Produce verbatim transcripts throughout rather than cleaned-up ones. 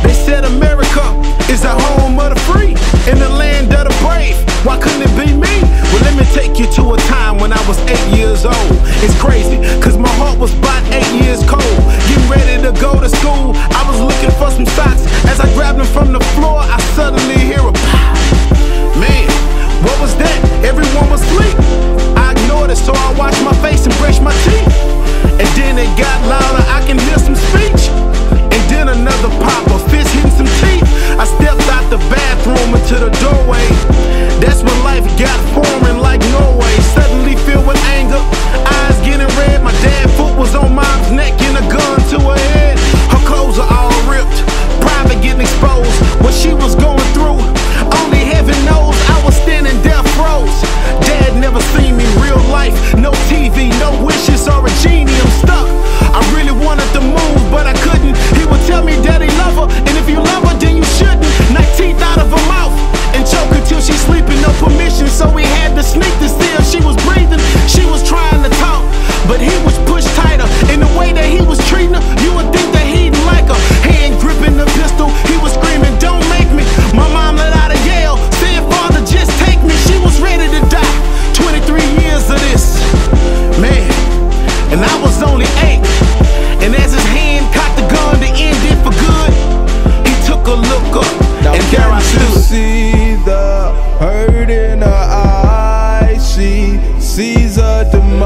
They said America is the home of the free, in the land of the brave. Why couldn't it be me? Well, let me take you to a time when I was eight years old. It's crazy, cause my heart was about eight years cold. Getting ready to go to school, I was looking for some socks. As I grabbed them from the floor, I suddenly hear a pow. Man, what was that? Everyone was asleep. I ignored it, so I washed my face and brushed my teeth. And then it got louder, I can hear some speech. And then another pop, a fist hitting some teeth. I stepped out the bathroom into the doorway. That's when life got foreign like Norway. Suddenly filled with anger, eyes getting red. My dad's foot was on mom's neck and a gun to her head. Her clothes are all ripped, private getting exposed. What she was going through, only heaven knows. I was standing there froze. Dad never seen me real life, no T V, no wishes or a genie. I'm stuck. I really wanted to move, but I couldn't. He would tell me that he love her, and if you love her, then you shouldn't. Knock teeth out of her mouth and choke until she's sleeping, no permission. So we had to sneak to see if she was breathing. She was trying to talk, but he was pushed tighter. In the way that he was treating her, you would think that he didn't like her. Hand gripping the pistol, he was screaming, "Don't make me!" My mom let out a yell, said, "Father, just take me." She was ready to die. twenty-three years of this, man, and I was only eight. And as his hand cocked the gun to end it for good, he took a look up, now and there I stood. See the hurt in her eyes, she sees her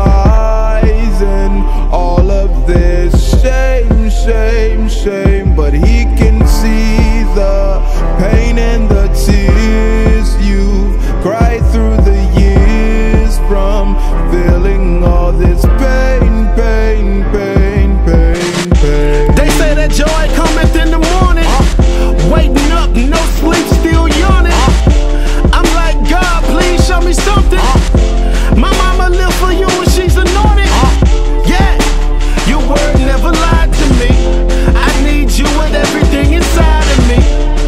demise and all of this shame, shame, shame. But he can see the pain and the tears you cried through the years from feeling all this pain, pain, pain, pain, pain. They say that joy cometh in the morning, waking up, no sleep, still yawning. I'm like, God, please show me something. My mama lived for you and she's anointed. Yeah, your word never lied to me. I need you with everything inside of me.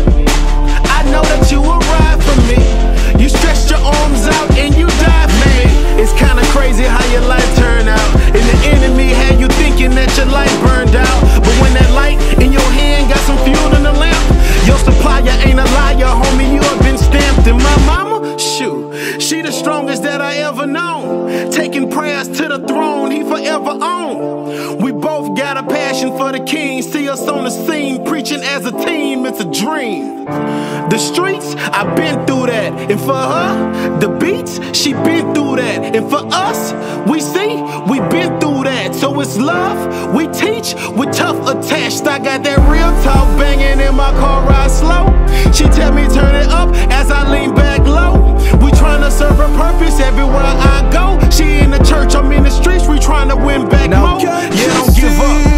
I know that you will ride for me. You stretched your arms out and you died for me. It's kinda crazy how your life turned out, and the enemy had you thinking that your life burned out. But when that light in your hand got some fuel in the lamp, your supplier ain't a liar, homie, you have been stamped. And my mama, shoot, she the strongest that I ever known. Taking prayers to the throne, he forever on. We both got a passion for the king. See us on the scene, preaching as a team, it's a dream. The streets, I've been through that. And for her, the beats, she been through that. And for us, we see, we been through that. So it's love, we teach, with tough attached. I got that real talk banging in my car ride slow. She tell me turn it up as I lean back low. We tryna serve her purpose everywhere I go. She in the church, I'm in the streets, we tryna win back more. Yeah, don't give up.